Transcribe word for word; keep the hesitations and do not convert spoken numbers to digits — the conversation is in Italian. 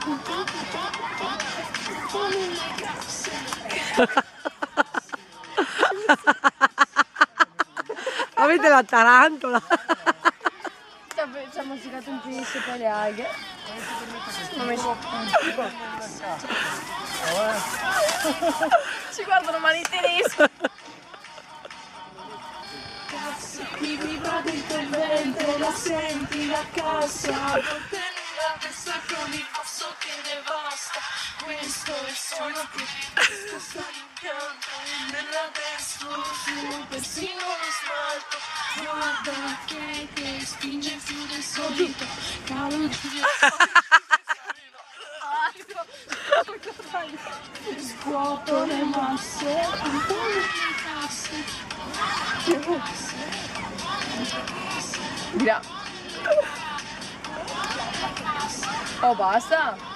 Avete la tarantola? Ci ha mozzicato un pesce per le alghe. Ci guardano male in tedesco. Qui vibrate il torrente, la senti la cassa, portando la testa con il passo che devasta. Questo è il suono che sposta l'impianto nella destra su persino lo smalto. Guarda che, che spinge più del solito, calo Giulio. Scuoto le masse, un po' le casse. Gra- Oh, basta!